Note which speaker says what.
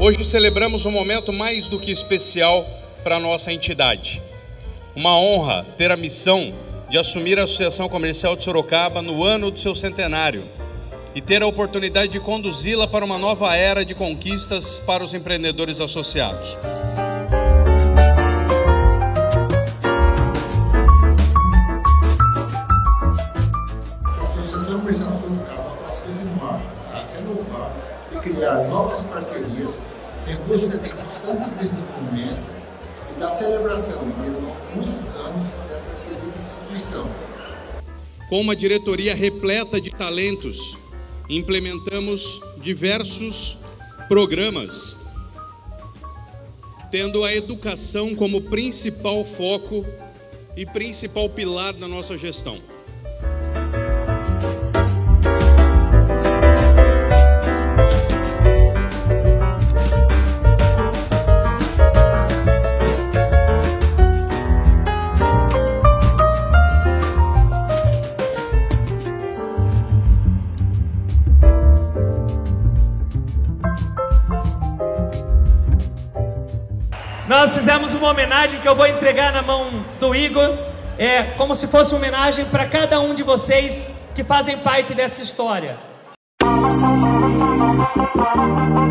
Speaker 1: Hoje celebramos um momento mais do que especial para a nossa entidade. Uma honra ter a missão de assumir a Associação Comercial de Sorocaba no ano do seu centenário e ter a oportunidade de conduzi-la para uma nova era de conquistas para os empreendedores associados.
Speaker 2: A Associação Comercial de Sorocaba vai continuar a renovar e criar novas parcerias em busca de constante desenvolvimento e da celebração de muitos anos dessa querida instituição.
Speaker 1: Com uma diretoria repleta de talentos, implementamos diversos programas, tendo a educação como principal foco e principal pilar da nossa gestão.
Speaker 3: Nós fizemos uma homenagem que eu vou entregar na mão do Igor, como se fosse uma homenagem para cada um de vocês que fazem parte dessa história.